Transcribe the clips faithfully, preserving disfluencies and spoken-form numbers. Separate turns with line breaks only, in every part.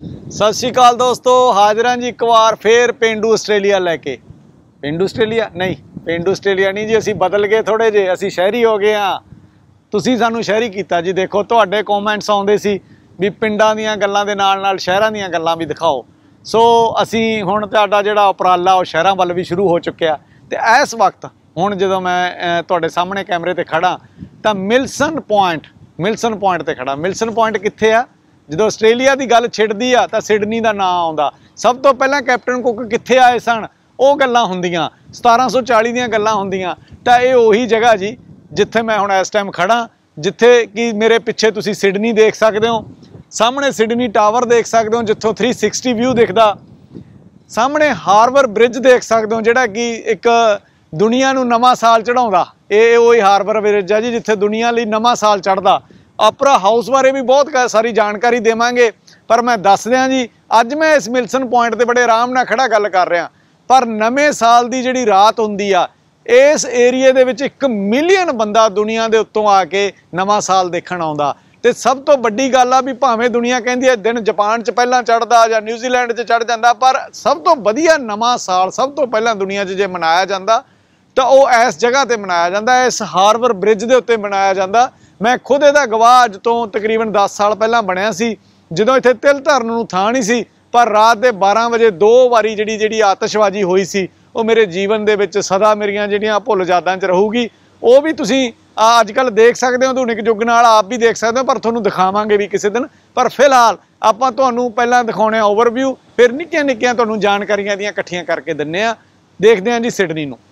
सत श्री अकाल दोस्तों, हाजिर हाँ जी एक बार फिर पेंडू आस्ट्रेलिया लैके। पेंडू आस्ट्रेलिया नहीं, पेंडू आस्ट्रेलिया नहीं जी, असी बदल गए थोड़े जे, असी शहरी हो गए हाँ। तुसी सानू शहरी कीता जी। देखो तुहाडे कॉमेंट्स आउंदे सी भी पिंडां दीयां गल्लां दे नाल नाल शहरां दीयां गल्लां भी दिखाओ। सो असी हुण तुहाडा जिहड़ा उपराला वो शहरां वल भी शुरू हो चुक्या। ते इस वक्त हुण जदों मैं तुहाडे सामने कैमरे ते खड़ा तां मिल्सन पॉइंट मिल्सन पॉइंट ते खड़ा। मिल्सन पॉइंट कित्थे आ? जो आस्ट्रेलिया की गल छिड़दी आ तां सिडनी का नाम आउंदा। सब तो पहला कैप्टन कुक कित्थे आए सन वो गल्लां हुंदियां, सतारां सौ चाली दीयां गल्लां हुंदियां। तां इह उही जगह जी जिथे मैं हुण इस टाइम खड़ा, जिथे कि मेरे पिछे तुसीं सिडनी देख सकदे हो, सामने सिडनी टावर देख सकदे हो जिथों थ्री सिक्सटी व्यू दिखदा, सामने हार्बर ब्रिज देख सकदे हो जिहड़ा कि एक दुनिया नूं नवां साल चढ़ाउंदा। ये वही हार्बर ब्रिज है जी जिथे दुनिया लई नवां साल चढ़दा। अपरा हाउस बारे भी बहुत सारी जानकारी देवांगे, पर मैं दस दियां जी अज मैं इस मिल्सन पॉइंट ते बड़े आराम नाल खड़ा गल कर रहा। पर नवें साल की जिहड़ी रात हुंदी आ, इस एरिए दे विच एक मिलियन बंदा दुनिया के उत्तों आके नवां साल देखण आउंदा। ते सब तो वड्डी गल आ भी भावें दुनिया कहंदी है दिन जापान च पहलां चढ़दा जां न्यूजीलैंड च चढ़ जांदा, पर सब तो वधिया नवां साल सब तो पहलां दुनिया च जे मनाया जांदा तां ओह इस जगह ते मनाया जांदा, इस हार्बर ब्रिज दे उत्ते मनाया जांदा। मैं खुद इहदा गवाह अज तो तकरीबन दस साल पहलां बणिया सी, जदों इत्थे तिल धरन नूं थां नहीं सी, पर रात के बारह बजे दो वारी जिहड़ी जिहड़ी आतशबाजी हुई सी वो मेरे जीवन दे विच सदा मेरियां जिहड़ियां भुल यादां च रहूगी। वो भी तुसीं अजकल देख सकदे हो, आधुनिक युग नाल आप भी देख सकदे हो, पर तुहानूं दिखावांगे भी किसी दिन। पर फिलहाल आपां तुहानूं पहिलां दिखाउणे ओवरव्यू, फिर निक्कियां निक्कियां तुहानूं जानकारियां दियां इकट्ठियां करके दिन्ने आ। देखदे हां जी सिडनी नूं।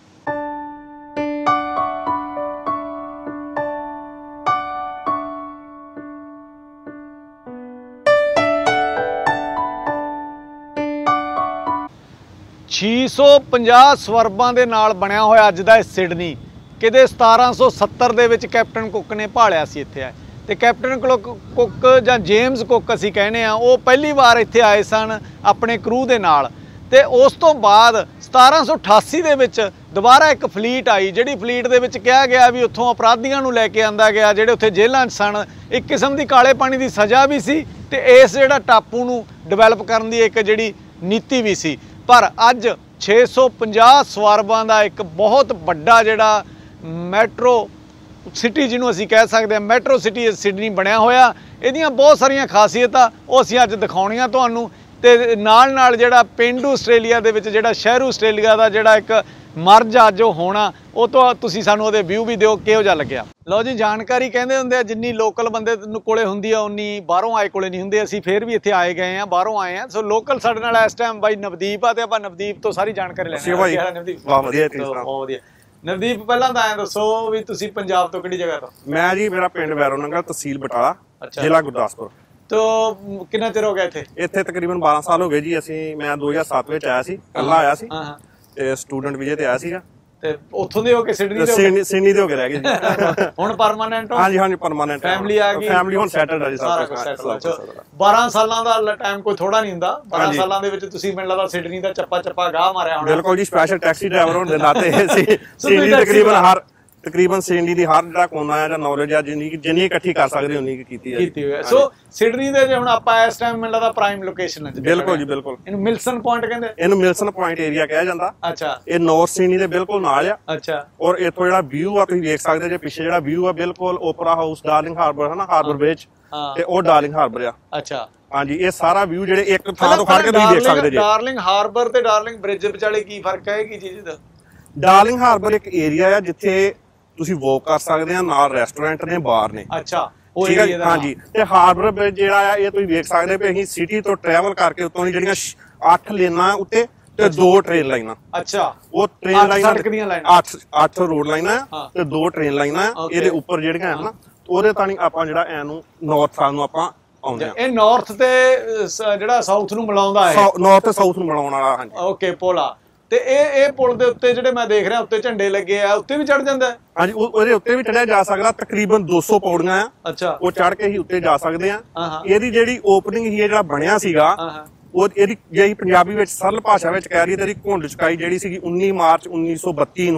छे सौ पचास स्वरबां दे नाल बनया होया अज दा सिडनी। किते सतारां सौ सत्तर दे विच कैप्टन कुक ने भालिया सी इत्थे आए। ते कैप्टन कुक जां जेम्स कुक असीं कहने आ, वो पहली बार इत्थे आए सन अपने क्रू दे नाल। ते उस तो बाद सतारां सौ अठासी दे विच दोबारा एक फलीट आई, जिहड़ी फलीट दे विच कहा गया भी उत्थों अपराधियों नूं लैके आंदा गया जिहड़े उत्थे जेलां च सन। एक किस्म की काले पानी की सज़ा भी सी ते इस जिहड़ा टापू नूं डिवेलप करन दी एक जिहड़ी नीति भी सी। पर अज छे सौ पचास स्वरबां का एक बहुत बड़ा जिहड़ा मैट्रो सिटी जिन्हों असीं कह सकते हैं मैट्रो सिटी सिडनी बनया होया। इहदियां बहुत सारियां खासियतां वो असीं अज दिखाउणियां तुहानूं। ते नाल नाल जिहड़ा पेंडू आस्ट्रेलिया दे विच जिहड़ा शहरू आस्ट्रेलिया का जिहड़ा एक मर्ज अज होना, वो तो तुसीं सानूं उहदे व्यू भी दिओ किहो जिहा लग्गिया। लो जी, जानकारी कहंदे हुंदे आ जिन्नी लोकल बंदे कोले हुंदी आ उन्नी बाहरों आए कोले नहीं हुंदी। असीं फिर भी इत्थे आए गए हैं, बाहरों आए हैं। सो लोकल साडे नाल इस टाइम बाई नवदीप आ ते आपां नवदीप तो सारी जानकारी लैणे आ। नवदीप वाह वधिया, बहुत वधिया। नवदीप पहलां तां ऐ दसो भी तुसीं पंजाब तो किहड़ी जगह तो?
मैं जी मेरा पिंड वैरो नंगल, तहसील बटाला, जिला गुरदासपुर।
तो कितना चिर हो गया इत्थे?
इत्थे तकरीबन बारह साल हो गए जी। असीं मैं दो हज़ार सत्त विच आया सी, कल्ला आया सी ते स्टूडेंट वीजे ते आया सीगा।
ते उत्थों दे हो के सिडनी दे?
सिडनी सिडनी दे हो के रह गए जी।
हुण परमानेंट हो? हां जी
हां जी, परमानेंट
फैमिली आ गई,
फैमिली हुण सैटल्ड है जी सब कुछ।
बारह सालां दा टाइम कोई थोड़ा नहीं हुंदा। बारह सालां दे विच तुसीं मैनूं लगदा सिडनी दा चप्पा चप्पा गाह मारिया होना।
बिल्कुल जी, स्पैशल टैक्सी ड्राइवर होण दे नाते सिडनी तकरीबन हर तकरीबन सिडनी दी हर जिहड़ा कोना है जां नॉलेज है जिन्नी जिन्नी इकट्ठी कर सकदे उन्नी कीती है
कीती है। सो सिडनी दे जे हुण आपां इस टाइम मैनूं लगदा प्राइम लोकेशन है।
बिल्कुल जी बिल्कुल।
इहनूं मिल्सन पॉइंट कहंदे?
इहनूं मिल्सन पॉइंट एरिया कहा जांदा।
अच्छा।
ये नॉर्थ सिडनी दे बिल्कुल नाल आ।
अच्छा।
और इत्थों जिहड़ा व्यू आ तुसीं देख सकदे जे पिछे जिहड़ा व्यू आ बिल्कुल ओपरा हाउस, डार्लिंग हार्बर है ना, हार्बर ब्रिज ते ओ डार्लिंग हार्बर आ।
अच्छा।
हां जी, ये सारा व्यू जिहड़े एक थां तो खड़ के तुसीं देख सकदे जे।
डार्लिंग हार्बर ते डार्लिंग ब्रिज विचाले की फर्क है? की चीज़ दा?
डार्लिंग हार्बर एक एरिया आ जिथे ਤੁਸੀਂ ਵੋਕ ਕਰ ਸਕਦੇ ਆ, ਨਾਲ ਰੈਸਟੋਰੈਂਟ ਨੇ, ਬਾਰ ਨੇ।
ਅੱਛਾ,
ਉਹ ਏਰੀਆ ਦਾ? ਹਾਂਜੀ। ਤੇ ਹਾਰਬਰ ਬ੍ਰਿਜ ਜਿਹੜਾ ਆ ਇਹ ਤੁਸੀਂ ਵੇਖ ਸਕਦੇ ਪਏ ਅਸੀਂ ਸਿਟੀ ਤੋਂ ਟਰੈਵਲ ਕਰਕੇ ਉੱਤੋਂ ਦੀ ਜਿਹੜੀਆਂ ਅੱਠ ਲੇਨਾਂ ਉੱਤੇ ਤੇ ਦੋ ਟ੍ਰੇਨ ਲਾਈਨਾਂ।
ਅੱਛਾ।
ਉਹ ਟ੍ਰੇਨ ਲਾਈਨਾਂ
ਸੜਕ ਦੀਆਂ ਲਾਈਨਾਂ
ਅੱਠ ਅੱਠ ਰੋਡ ਲਾਈਨਾਂ ਤੇ ਦੋ ਟ੍ਰੇਨ ਲਾਈਨਾਂ ਆ। ਇਹਦੇ ਉੱਪਰ ਜਿਹੜੀਆਂ ਹਨ ਨਾ ਉਹਦੇ ਤਾਣੀ ਆਪਾਂ ਜਿਹੜਾ ਐ ਨੂੰ ਨਾਰਥ ਸਾਲ ਨੂੰ ਆਪਾਂ ਆਉਂਦੇ ਆ।
ਇਹ ਨਾਰਥ ਤੇ ਜਿਹੜਾ ਸਾਊਥ ਨੂੰ ਮਿਲਾਉਂਦਾ ਹੈ?
ਨਾਰਥ ਤੇ ਸਾਊਥ ਨੂੰ ਮਿਲਾਉਣ ਵਾਲਾ। ਹਾਂਜੀ।
ਓਕੇ, ਪੋਲਾ। ਤੇ ਇਹ ਇਹ ਪੁਲ ਦੇ ਉੱਤੇ ਜਿਹੜੇ ਮੈਂ ਦੇਖ ਰਿਹਾ ਉੱਤੇ ਝੰਡੇ ਲੱਗੇ ਆ, ਉੱਤੇ ਵੀ ਚੜ ਜਾਂਦਾ ਹੈ?
ਹਾਂਜੀ, ਉਹਦੇ ਉੱਤੇ ਵੀ ਚੜਿਆ ਜਾ ਸਕਦਾ। ਤਕਰੀਬਨ ਦੋ ਸੌ ਪੌੜੀਆਂ ਆ।
ਅੱਛਾ।
ਉਹ ਚੜ ਕੇ ਹੀ ਉੱਤੇ ਜਾ ਸਕਦੇ ਆ। ਇਹਦੀ ਜਿਹੜੀ ਓਪਨਿੰਗ ਹੀ ਜਿਹੜਾ ਬਣਿਆ ਸੀਗਾ ਉਹ ਇਹਦੀ ਜਿਹੜੀ ਪੰਜਾਬੀ ਵਿੱਚ ਸਰਲ ਭਾਸ਼ਾ ਵਿੱਚ ਕਹਿ ਰਹੀ ਤੇ ਇਹਦੀ ਘੁੰਡ ਚੁਕਾਈ ਜਿਹੜੀ ਸੀਗੀ ਉੱਨੀ ਮਾਰਚ ਉੱਨੀ ਸੌ ਬੱਤੀ ਨੂੰ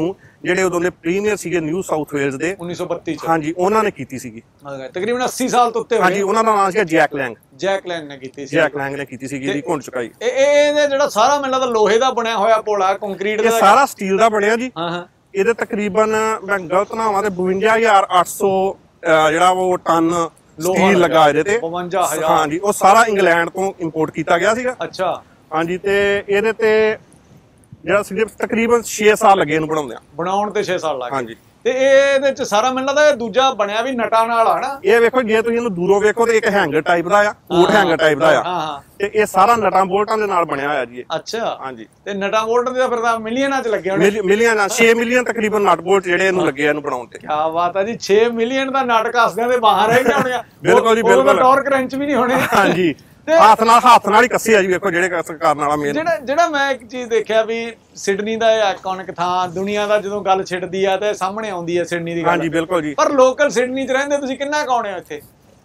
ਜਿਹੜੇ ਉਦੋਂ ਦੇ ਪ੍ਰੀਮੀਅਰ ਸੀਗੇ ਨਿਊ ਸਾਊਥ ਵੇਲਜ਼ ਦੇ
ਉੱਨੀ ਸੌ ਬੱਤੀ ਚ।
ਹਾਂਜੀ ਉਹਨਾਂ ਨੇ ਕੀਤੀ ਸੀਗੀ।
ਤਕਰੀਬਨ ਅੱਸੀ ਸਾਲ ਤੋਂ ਉੱਤੇ ਹੋਏ।
ਹਾਂਜੀ ਉਹਨਾਂ ਦਾ ਨਾਮ ਸੀ ਜੈਕ ਲੈਂਗ।
ਜੈਕ ਲੈਂਗ ਨੇ ਕੀਤੀ ਸੀ।
ਜੈਕ ਲੈਂਗ ਨੇ ਕੀਤੀ ਸੀਗੀ ਇਹਦੀ ਘੁੰਡ ਚੁਕਾਈ।
ਇਹ ਇਹਦੇ ਜਿਹੜਾ ਸਾਰਾ ਮੈਨੂੰ ਲੱਗਦਾ ਲੋਹੇ ਦਾ ਬਣਿਆ ਹੋਇਆ ਪੋਲਾ ਕੰਕਰੀਟ ਦਾ।
ਇਹ ਸਾਰਾ ਸਟੀਲ ਦਾ ਬਣਿਆ ਜੀ।
ਹਾਂ ਹਾਂ
ਇਹਦੇ ਤਕਰੀਬਨ ਮੈਂ ਗਲਤ ਨਾ ਹੋਵਾਂ ਤੇ ਬਵੰਜਾ ਹਜ਼ਾਰ ਅੱਠ ਸੌ ਜਿਹੜਾ ਉਹ ਟਨ ਸਟੀਲ ਲੱਗਾ ਇਹਦੇ ਤੇ।
ਬਵੰਜਾ ਹਜ਼ਾਰ
ਹਾਂਜੀ ਉਹ ਸਾਰਾ ਇੰਗਲੈਂਡ ਤੋਂ ਇੰਪੋਰਟ ਕੀਤਾ ਗਿਆ ਸੀਗਾ।
ਅੱਛਾ
ਹਾਂਜੀ ਤੇ ਇਹਦੇ ਤੇ ਜਿਹੜਾ ਸਿਰਫ ਤਕਰੀਬਨ ਛੇ ਸਾਲ ਲੱਗੇ ਇਹਨੂੰ ਬਣਾਉਂਦੇ ਆ।
ਬਣਾਉਣ ਤੇ ਛੇ ਸਾਲ ਲੱਗੇ।
ਹਾਂਜੀ
ਤੇ ਇਹਦੇ ਚ ਸਾਰਾ ਮੈਨੂੰ ਲੱਗਦਾ ਇਹ ਦੂਜਾ ਬਣਿਆ ਵੀ ਨਟਾਂ ਨਾਲ ਆ ਨਾ।
ਇਹ ਵੇਖੋ ਜੇ ਤੁਸੀਂ ਇਹਨੂੰ ਦੂਰੋਂ ਵੇਖੋ ਤੇ ਇੱਕ ਹੈਂਗਰ ਟਾਈਪ ਦਾ ਆ, ਕੋਟ ਹੈਂਗਰ ਟਾਈਪ ਦਾ ਆ।
ਹਾਂ ਹਾਂ
ਤੇ ਇਹ ਸਾਰਾ ਨਟਾਂ ਬੋਲਟਾਂ ਦੇ ਨਾਲ ਬਣਿਆ ਹੋਇਆ ਜੀ ਇਹ।
ਅੱਛਾ
ਹਾਂਜੀ
ਤੇ ਨਟਾਂ ਬੋਲਟ ਦੇ ਫਿਰ ਤਾਂ ਮਿਲੀਅਨਾਂ ਚ ਲੱਗੇ ਹੋਣੇ।
ਮਿਲੀਅਨ ਨਾਲ ਛੇ ਮਿਲੀਅਨ ਤਕਰੀਬਨ ਨਟ ਬੋਲਟ ਜਿਹੜੇ ਇਹਨੂੰ ਲੱਗੇ ਇਹਨੂੰ ਬਣਾਉਣ ਤੇ।
ਕੀ ਬਾਤ ਆ ਜੀ। ਛੇ ਮਿਲੀਅਨ ਦਾ ਨਟ ਕੱਸਦਿਆਂ ਦੇ ਬਾਹਰ ਰਹਿ ਗਏ ਹੋਣਗੇ।
ਬਿਲਕੁਲ ਜੀ ਬਿਲਕੁਲ।
ਟਾਰਕ ਰੈਂਚ ਵੀ ਨਹੀਂ ਹੋਣੇ।
ਹਾਂਜੀ ਹੱਥ ਨਾਲ ਹੱਥ ਨਾਲ ਹੀ ਕੱਸੇ ਆ ਜੀ ਵੇਖੋ ਜਿਹੜੇ ਕਰਨ ਵਾਲਾ ਮੇਨ।
ਜਿਹੜਾ ਜਿਹੜਾ ਮੈਂ ਇੱਕ ਚੀਜ਼ ਦੇਖਿਆ ਵੀ ਸਿਡਨੀ ਦਾ ਇਹ ਆਈਕੋਨਿਕ ਥਾਂ ਦੁਨੀਆ ਦਾ ਜਦੋਂ ਗੱਲ ਛਿੜਦੀ ਆ ਤੇ ਸਾਹਮਣੇ ਆਉਂਦੀ ਹੈ ਸਿਡਨੀ ਦੀ ਗੱਲ।
ਹਾਂਜੀ ਬਿਲਕੁਲ ਜੀ।
ਪਰ ਲੋਕਲ ਸਿਡਨੀ ਚ ਰਹਿੰਦੇ ਤੁਸੀਂ ਕਿੰਨਾ ਕਾਉਣੇ ਹੋ ਇੱਥੇ?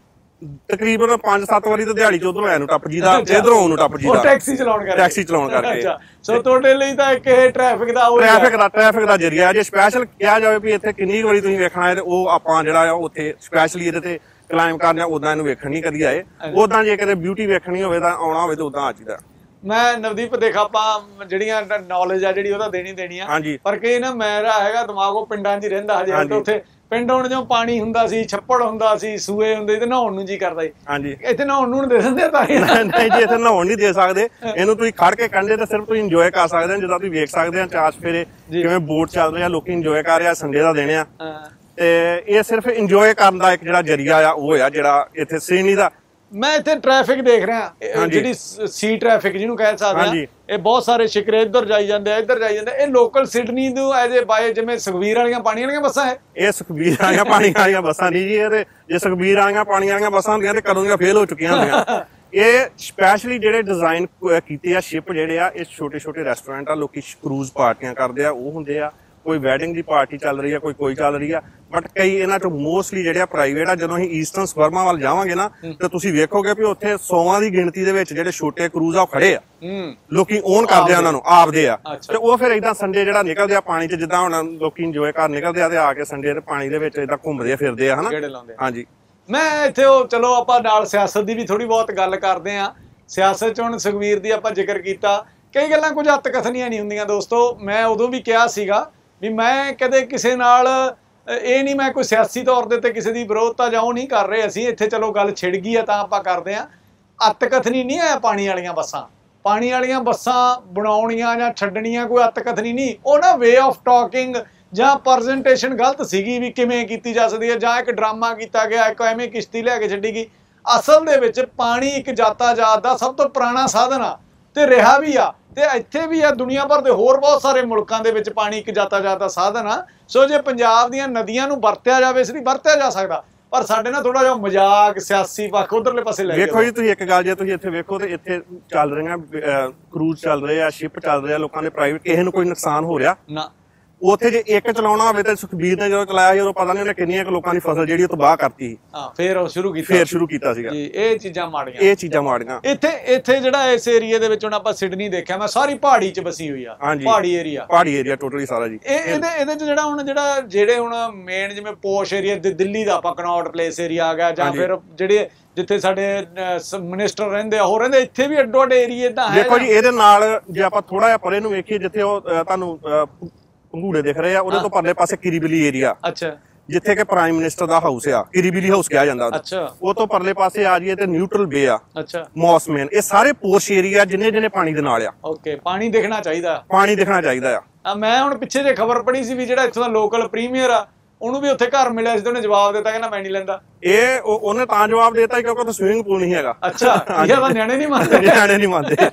ਤਕਰੀਬਨ ਪੰਜ ਸੱਤ ਵਾਰੀ ਤਾਂ ਦਿਹਾੜੀ ਚ ਉਧਰੋਂ ਐ ਨੂੰ ਟੱਪ ਜੀਦਾ, ਇਧਰੋਂ ਨੂੰ ਟੱਪ ਜੀਦਾ।
ਟੈਕਸੀ ਚਲਾਉਣ ਕਰਕੇ।
ਟੈਕਸੀ ਚਲਾਉਣ ਕਰਕੇ।
ਅੱਛਾ ਸੋ ਤੁਹਾਡੇ ਲਈ ਤਾਂ ਇੱਕ ਇਹ ਟ੍ਰੈਫਿਕ ਦਾ ਉਹ
ਟ੍ਰੈਫਿਕ ਦਾ ਟ੍ਰੈਫਿਕ ਦਾ ਜਰੀਆ ਜੇ ਸਪੈਸ਼ਲ ਕਿਹਾ ਜਾਵੇ ਵੀ ਇੱਥੇ ਕਿੰਨੀ ਵਾਰੀ ਤੁਸੀਂ ਵੇਖਣਾ ਹੈ ਤੇ ਉਹ ਆਪਾਂ ਜਿਹੜਾ ਆ ਉੱਥੇ ਸਪੈਸ਼ਲੀ ਇਹਦੇ ਤੇ ਕਲਾਈਮ ਕਰਨਾ ਉਦਾਂ ਇਹਨੂੰ ਵੇਖਣ ਨਹੀਂ ਕਦੀ ਆਏ। ਉਦਾਂ ਜੇ ਕਦੇ ਬਿਊਟੀ ਵੇਖਣੀ ਹੋਵੇ ਤਾਂ ਆਉਣਾ ਹੋਵੇ ਤਾਂ ਉਦਾਂ ਆ ਜੀਦਾ।
ਮੈਂ ਨਵਦੀਪ ਦੇਖ ਆਪਾਂ ਜਿਹੜੀਆਂ ਨੌਲੇਜ ਆ ਜਿਹੜੀ ਉਹਦਾ ਦੇਣੀ ਦੇਣੀ ਆ। ਪਰ ਕਈ ਨਾ ਮੇਰਾ ਹੈਗਾ ਦਿਮਾਗ ਉਹ ਪਿੰਡਾਂ 'ਚ ਹੀ ਰਹਿੰਦਾ ਹਜੇ ਤੇ ਉੱਥੇ ਪਿੰਡ ਹੁਣ ਜੋ ਪਾਣੀ ਹੁੰਦਾ ਸੀ, ਛੱਪੜ ਹੁੰਦਾ ਸੀ, ਸੂਏ ਹੁੰਦੇ ਤੇ ਨਹਾਉਣ ਨੂੰ ਜੀ ਕਰਦਾ ਸੀ।
ਹਾਂਜੀ
ਇੱਥੇ ਨਹਾਉਣ ਨੂੰ ਦੇ ਦਿੰਦੇ ਤਾਂ
ਨਹੀਂ ਜੀ ਇੱਥੇ ਨਹਾਉਣ ਨਹੀਂ ਦੇ ਸਕਦੇ। ਇਹਨੂੰ ਤੁਸੀਂ ਖੜ ਕੇ ਕੰਢੇ ਤੇ ਸਿਰਫ ਤੁਸੀਂ ਇੰਜੋਏ ਕਰ ਸਕਦੇ ਹੋ। ਜਿੱਦਾਂ ਤੁਸੀਂ ਵੇਖ ਸਕਦੇ ਆ ਚਾਸ ਫੇਰੇ ਕਿਵੇਂ ਬੋਟ ਚੱਲ ਰਿਹਾ, ਲੋਕੀ ਇੰਜੋਏ ਕਰ ਰਿਹਾ। ਸੰਡੇ ਦਾ ਦਿਨ ਆ ਤੇ ਇਹ ਸਿਰਫ ਇੰਜੋਏ ਕਰਨ ਦਾ ਇੱਕ ਜਿਹੜਾ ਜਰੀਆ ਆ ਉਹ ਆ ਜਿਹੜਾ ਇੱਥੇ ਸਿਡਨੀ ਦਾ।
ਮੈਂ ਇੱਥੇ ਟ੍ਰੈਫਿਕ ਦੇਖ ਰਿਹਾ ਜਿਹੜੀ ਸੀ ਟ੍ਰੈਫਿਕ ਜਿਹਨੂੰ ਕਹਿ ਸਕਦੇ ਆ। ਇਹ ਬਹੁਤ ਸਾਰੇ ਸ਼ਿਕਰੇ ਇੱਧਰ ਜਾਈ ਜਾਂਦੇ ਆ ਇੱਧਰ ਜਾਈ ਜਾਂਦੇ। ਇਹ ਲੋਕਲ ਸਿਡਨੀ ਨੂੰ ਐਜ਼ ਏ ਬਾਏ ਜਿਵੇਂ ਸੁਖਬੀਰ ਵਾਲੀਆਂ ਪਾਣੀ ਵਾਲੀਆਂ ਬੱਸਾਂ ਹੈ।
ਇਹ ਸੁਖਬੀਰ ਵਾਲੀਆਂ ਪਾਣੀ ਵਾਲੀਆਂ ਬੱਸਾਂ ਨਹੀਂ ਜੀ। ਇਹ ਤੇ ਜੇ ਸੁਖਬੀਰ ਵਾਲੀਆਂ ਪਾਣੀ ਵਾਲੀਆਂ ਬੱਸਾਂ ਹੁੰਦੀਆਂ ਤੇ ਕਦੋਂ ਦੀਆਂ ਫੇਲ ਹੋ ਚੁੱਕੀਆਂ ਹੁੰਦੀਆਂ। ਇਹ ਸਪੈਸ਼ਲੀ ਜਿਹੜੇ ਡਿਜ਼ਾਈਨ ਕੀਤੇ ਆ ਸ਼ਿਪ ਜਿਹੜੇ ਆ ਇਹ ਛੋਟੇ ਛੋਟੇ ਰੈਸਟੋਰੈਂਟ ਆ, ਲੋਕੀ ਕਰੂਜ਼ ਪਾਰਟੀਆਂ ਕਰਦੇ ਆ ਉਹ ਹੁੰਦੇ ਆ। ਕੋਈ ਵੈਡਿੰਗ ਦੀ ਪਾਰਟੀ ਚੱਲ ਰਹੀ ਆ, ਕੋਈ ਕੋਈ ਚੱਲ ਰਹੀ ਆ। ਬਟ ਕਈ ਇਹਨਾਂ ਚੋਂ ਮੋਸਟਲੀ ਜਿਹੜੇ ਆ ਪ੍ਰਾਈਵੇਟ ਆ। ਜਦੋਂ ਅਸੀਂ ਈਸਟਰਨ ਸਵਰਮਾ ਵੱਲ ਜਾਵਾਂਗੇ ਨਾ ਤੇ ਤੁਸੀਂ ਵੇਖੋਗੇ ਵੀ ਉੱਥੇ ਸੌਵਾਂ ਦੀ ਗਿਣਤੀ ਦੇ ਵਿੱਚ ਜਿਹੜੇ ਛੋਟੇ ਕਰੂਜ਼ ਆ ਉਹ ਖੜੇ ਆ। ਲੋਕੀ ਓਨ ਕਰਦੇ ਆ ਉਹਨਾਂ ਨੂੰ, ਆਪਦੇ ਆ। ਤੇ ਉਹ ਫਿਰ ਏਦਾਂ ਸੰਡੇ ਜਿਹੜਾ ਨਿਕਲਦੇ ਆ ਪਾਣੀ 'ਚ, ਜਿੱਦਾਂ ਹੁਣ ਲੋਕੀ ਇੰਜੋਏ ਕਰ ਨਿਕਲਦੇ ਆ ਤੇ ਆ ਕੇ ਸੰਡੇ ਦੇ ਪਾਣੀ ਦੇ ਵਿੱਚ ਏਦਾਂ ਘੁੰਮਦੇ ਫਿਰਦੇ ਆ ਹਨਾ। ਹਾਂਜੀ
ਮੈਂ ਇੱਥੇ ਉਹ ਚਲੋ ਆਪਾਂ ਨਾਲ ਸਿਆਸਤ ਦੀ ਵੀ ਥੋੜੀ ਬਹੁਤ ਗੱਲ ਕਰਦੇ ਆ। ਸਿਆਸਤ 'ਚ ਹੁਣ ਸੁਖਬੀਰ ਦੀ ਆਪਾਂ ਜ਼ਿਕਰ ਕੀਤਾ। ਕਈ ਗੱਲਾਂ ਕੁਝ ਹੱਤ ਕਥਨੀਆਂ ਨਹੀਂ ਹੁੰਦੀਆਂ ਦੋਸਤੋ। ਮੈਂ ਉਦੋਂ ਵੀ ਕਿਹਾ ਸੀਗਾ ਵੀ ਮੈਂ ਕਦੇ ਕਿਸੇ ਨਾਲ ਇਹ ਨਹੀਂ ਮੈਂ ਕੋਈ ਸਿਆਸੀ ਤੌਰ ਦੇ ਉੱਤੇ ਕਿਸੇ ਦੀ ਵਿਰੋਧਤਾ ਜਾਂ ਉਹ ਨਹੀਂ ਕਰ ਰਹੇ। ਅਸੀਂ ਇੱਥੇ ਚਲੋ ਗੱਲ ਛਿੜ ਗਈ ਆ ਤਾਂ ਆਪਾਂ ਕਰਦੇ ਆ। ਅੱਤ ਕਥਨੀ ਨਹੀਂ ਹੈ ਪਾਣੀ ਵਾਲੀਆਂ ਬੱਸਾਂ। ਪਾਣੀ ਵਾਲੀਆਂ ਬੱਸਾਂ ਬਣਾਉਣੀਆਂ ਜਾਂ ਛੱਡਣੀਆਂ ਕੋਈ ਅੱਤ ਕਥਨੀ ਨਹੀਂ। ਉਹ ਨਾ ਵੇ ਆਫ ਟਾਕਿੰਗ ਜਾਂ ਪ੍ਰੈਜੈਂਟੇਸ਼ਨ ਗਲਤ ਸੀਗੀ ਵੀ ਕਿਵੇਂ ਕੀਤੀ ਜਾ ਸਕਦੀ ਹੈ, ਜਾਂ ਇੱਕ ਡਰਾਮਾ ਕੀਤਾ ਗਿਆ, ਇੱਕ ਐਵੇਂ ਕਿਸ਼ਤੀ ਲੈ ਕੇ ਛੱਡੀ ਗਈ। ਅਸਲ ਦੇ ਵਿੱਚ ਪਾਣੀ ਇੱਕ ਯਾਤਾਯਾਤ ਦਾ ਸਭ ਤੋਂ ਪੁਰਾਣਾ ਸਾਧਨ ਆ ਤੇ ਰਿਹਾ ਵੀ ਆ ਤੇ ਇੱਥੇ ਵੀ ਆ। ਦੁਨੀਆ ਭਰ ਦੇ ਹੋਰ ਬਹੁਤ ਸਾਰੇ ਮੁਲਕਾਂ ਦੇ ਵਿੱਚ ਪਾਣੀ ਇੱਕ ਯਾਤਾਯਾਤ ਦਾ ਸਾਧਨ ਆ। ਸੋ ਜੇ ਪੰਜਾਬ ਦੀਆਂ ਨਦੀਆਂ ਨੂੰ ਵਰਤਿਆ ਜਾਵੇ, ਇਸ ਲਈ ਵਰਤਿਆ ਜਾ ਸਕਦਾ। ਪਰ ਸਾਡੇ ਨਾਲ ਥੋੜਾ ਜਿਹਾ ਮਜ਼ਾਕ ਸਿਆਸੀ ਪੱਖ ਉਧਰਲੇ ਪਾਸੇ ਲੈ
ਵੇਖੋ ਜੀ। ਤੁਸੀਂ ਇੱਕ ਗੱਲ ਜੇ ਤੁਸੀਂ ਇੱਥੇ ਵੇਖੋ ਤੇ ਇੱਥੇ ਚੱਲ ਰਹੀਆਂ ਕਰੂਜ਼ ਚੱਲ ਰਹੇ ਆ, ਸ਼ਿਪ ਚੱਲ ਰਹੇ ਆ, ਲੋਕਾਂ ਦੇ ਪ੍ਰਾਈਵੇਟ, ਕਿਸੇ ਨੂੰ ਕੋਈ ਨੁਕਸਾਨ ਹੋ ਰਿਹਾ
ਨਾ।
ਉੱਥੇ ਜੇ ਇੱਕ ਚਲਾਉਣਾ ਹੋਵੇ ਤੇ ਸੁਖਬੀਰ ਨੇ ਜਦੋਂ ਚਲਾਇਆ ਸੀ ਉਦੋਂ ਪਤਾ ਨਹੀਂ ਉਹਨੇ ਕਿੰਨੀਆਂ ਕੁ ਲੋਕਾਂ ਦੀ ਫਸਲ ਜਿਹੜੀ ਉਹ ਤਬਾਹ ਕਰਤੀ ਸੀ।
ਹਾਂ ਫੇਰ ਉਹ ਸ਼ੁਰੂ ਕੀਤਾ
ਫੇਰ ਸ਼ੁਰੂ ਕੀਤਾ ਸੀਗਾ
ਜੀ। ਇਹ ਚੀਜ਼ਾਂ ਮਾੜੀਆਂ
ਇਹ ਚੀਜ਼ਾਂ ਮਾੜੀਆਂ
ਇੱਥੇ ਇੱਥੇ ਜਿਹੜਾ ਇਸ ਏਰੀਆ ਦੇ ਵਿੱਚ ਹੁਣ ਆਪਾਂ ਸਿਡਨੀ ਦੇਖਿਆ, ਮੈਂ ਸਾਰੀ ਪਹਾੜੀ 'ਚ ਬਸੀ ਹੋਈ ਆ। ਪਹਾੜੀ ਏਰੀਆ
ਪਹਾੜੀ ਏਰੀਆ ਟੋਟਲੀ ਸਾਰਾ ਜੀ।
ਇਹ ਇਹਦੇ ਇਹਦੇ 'ਚ ਜਿਹੜਾ ਹੁਣ ਜਿਹੜਾ ਜਿਹੜੇ ਹੁਣ ਮੇਨ ਜਿਵੇਂ ਪੋਸ਼ ਏਰੀਆ ਦਿੱਲੀ ਦਾ ਆਪਾਂ ਕਨੌਟ ਪਲੇਸ ਏਰੀਆ ਆ ਗਿਆ, ਜਾਂ ਫਿਰ ਜਿਹੜੇ ਜਿੱਥੇ ਸਾਡੇ ਮਿਨਿਸਟਰ ਰਹਿੰਦੇ ਆ ਉਹ ਰਹਿੰਦੇ, ਇੱਥੇ ਵੀ ਅੱਡੋ ਅੱਡ ਏਰੀਏ ਇਦਾਂ ਹੈ।
ਦੇਖੋ ਜੀ ਇਹਦੇ ਨਾਲ ਜੇ ਆਪਾਂ ਥੋੜਾ ਜਿਹਾ ਪਰੇ ਨੂੰ ਵੇਖੀਏ, ਜਿੱਥੇ ਉਹ ਤੁਹਾਨੂੰ ਪੰਗੂੜੇ ਦਿਖ ਰਹੇ ਆ ਉਹਦੇ ਤੋਂ ਪਰਲੇ ਪਾਸੇ ਕਿਰੀਬਿਲੀ ਏਰੀਆ।
ਅੱਛਾ।
ਜਿੱਥੇ ਕਿ ਪ੍ਰਾਈਮ ਮਿਨਿਸਟਰ ਦਾ ਹਾਊਸ ਆ, ਕਿਰੀਬਿਲੀ ਹਾਊਸ ਕਿਹਾ ਜਾਂਦਾ।
ਅੱਛਾ।
ਉਹ ਤੋਂ ਪਰਲੇ ਪਾਸੇ ਆ ਜਾਈਏ ਤੇ ਨਿਊਟਰਲ ਬੇ ਆ।
ਅੱਛਾ।
ਮੌਸਮੇਨ, ਇਹ ਸਾਰੇ ਪੋਸ਼ ਏਰੀਆ ਜਿੰਨੇ ਜਿੰਨੇ ਪਾਣੀ ਦੇ ਨਾਲ ਆ।
ਓਕੇ, ਪਾਣੀ ਦੇਖਣਾ ਚਾਹੀਦਾ।
ਪਾਣੀ ਦੇਖਣਾ ਚਾਹੀਦਾ
ਆ। ਮੈਂ ਹੁਣ ਪਿੱਛੇ ਜੇ ਖਬਰ ਪੜ੍ਹੀ ਸੀ ਵੀ ਜਿਹੜਾ ਇੱਥੋਂ ਦਾ ਲੋਕਲ ਪ੍ਰੀਮੀਅਰ ਆ ਉਹਨੂੰ ਵੀ ਉੱਥੇ ਘਰ ਮਿਲਿਆ ਸੀ ਤੇ ਉਹਨੇ ਜਵਾਬ ਦਿੱਤਾ ਕਹਿੰਦਾ ਮੈਂ ਨਹੀਂ ਲੈਂਦਾ।
ਇਹ ਉਹਨੇ ਤਾਂ ਜਵਾਬ ਦਿੱਤਾ ਕਿਉਂਕਿ ਉੱਥੇ ਸਵਿਮਿੰਗ ਪੂਲ ਨਹੀਂ ਹੈਗਾ।
ਅੱਛਾ, ਇਹ ਤਾਂ ਨਿਆਣੇ ਨਹੀਂ ਮੰਨਦੇ।
ਨਿਆਣੇ ਨਹੀਂ ਮੰਨਦੇ।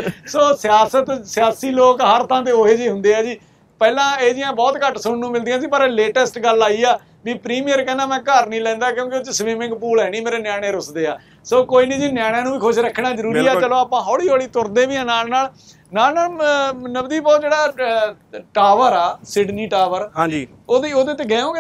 ਸੋ ਸਿਆਸਤ ਸਿਆਸੀ ਲੋਕ ਹਰ ਥਾਂ ਤੇ ਉਹੇ ਜਿਹੇ ਹੁੰਦੇ ਆ ਜੀ। ਪਹਿਲਾਂ ਇਹ ਜੀਆਂ ਬਹੁਤ ਘੱਟ ਸੁਣਨ ਨੂੰ ਮਿਲਦੀਆਂ ਸੀ, ਪਰ ਲੇਟੈਸਟ ਗੱਲ ਆਈ ਆ ਵੀ ਪ੍ਰੀਮੀਅਰ ਕਹਿੰਦਾ ਮੈਂ ਘਰ ਨਹੀਂ ਲੈਂਦਾ ਕਿਉਂਕਿ ਉਹ 'ਚ ਸਵਿਮਿੰਗ ਪੂਲ ਹੈ ਨਹੀਂ, ਮੇਰੇ ਨਿਆਣੇ ਰੁੱਸਦੇ ਆ। ਸੋ ਕੋਈ ਨਹੀਂ ਜੀ, ਨਿਆਣਿਆਂ ਨੂੰ ਵੀ ਖੁਸ਼ ਰੱਖਣਾ ਜ਼ਰੂਰੀ ਆ। ਚਲੋ ਆਪਾਂ ਹੌਲੀ ਹੌਲੀ ਤੁਰਦੇ ਵੀ ਆ ਨਾਲ ਨਾਲ ਨਾਲ ਨਾਲ ਨਵਦੀਪ ਉਹ ਜਿਹੜਾ ਟਾਵਰ ਆ ਸਿਡਨੀ ਟਾਵਰ,
ਹਾਂਜੀ,
ਉਹਦੇ ਉਹਦੇ ਤੇ ਗਏ ਹੋ ਕਿਤੇ?